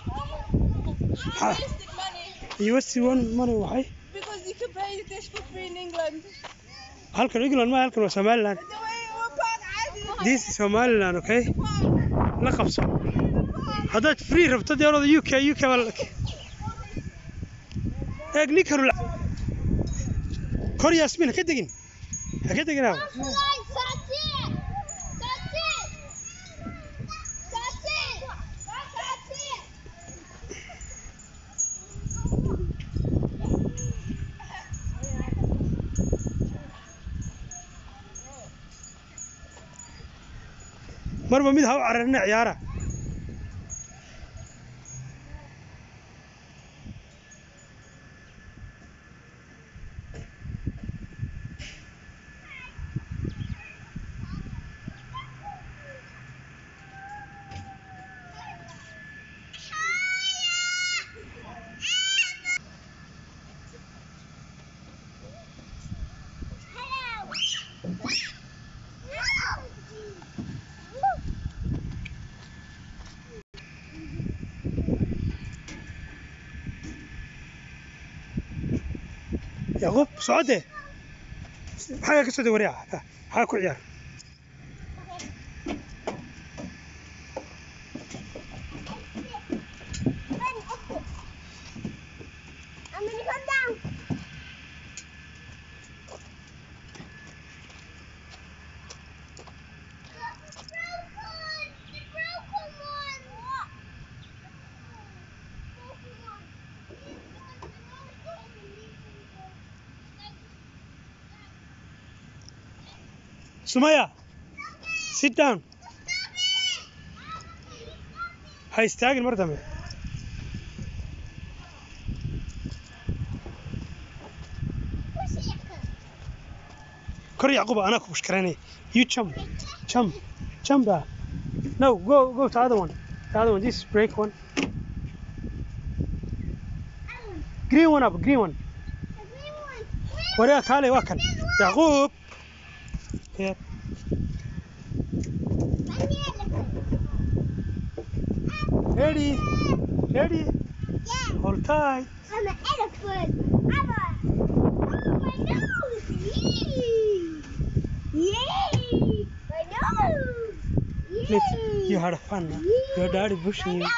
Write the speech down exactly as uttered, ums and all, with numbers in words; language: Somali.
Ha. You was one money why? Because you can pay this for free in England. Halkan England ma halkan waa Somaliland. This is Somaliland, okay? La qabso. Haddaad free rabto diyaarada U K U K wala. Eeg ninkan kor Yasmin ha ka degin. Ha ka degin. marba mid ha u cararina ciyaaraha يعقوب صعده حاجة كسودة وريعة حاجة كعيار Sumaya, sit down. Hay istaagin mar dambe. Kor Yacquub ana ku shkaranay. You jump. Jump. Jump there. No, go go to the other one. The other one, this break one. Green one up, green one. Wariya kale waa kan. Yacquub. Here. Ready? Ready? Yeah. Hold tight. I'm an elephant. I'm a... Oh, my nose. Yay. Yay. My nose. Yay. Look, you had fun. Huh? Your daddy pushing you.